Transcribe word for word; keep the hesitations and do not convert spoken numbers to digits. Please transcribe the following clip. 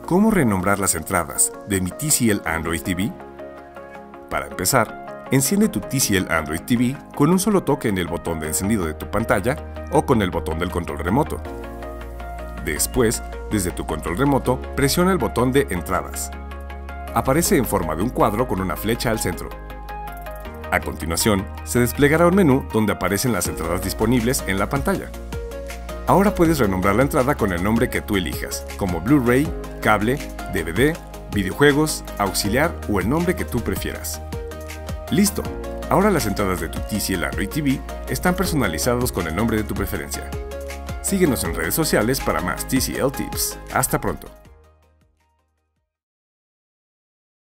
¿Cómo renombrar las entradas de mi T C L Android T V? Para empezar, enciende tu T C L Android T V con un solo toque en el botón de encendido de tu pantalla o con el botón del control remoto. Después, desde tu control remoto, presiona el botón de Entradas. Aparece en forma de un cuadro con una flecha al centro. A continuación, se desplegará un menú donde aparecen las entradas disponibles en la pantalla. Ahora puedes renombrar la entrada con el nombre que tú elijas, como Blu-ray, cable, D V D, videojuegos, auxiliar o el nombre que tú prefieras. ¡Listo! Ahora las entradas de tu T C L Android T V están personalizados con el nombre de tu preferencia. Síguenos en redes sociales para más T C L Tips. Hasta pronto.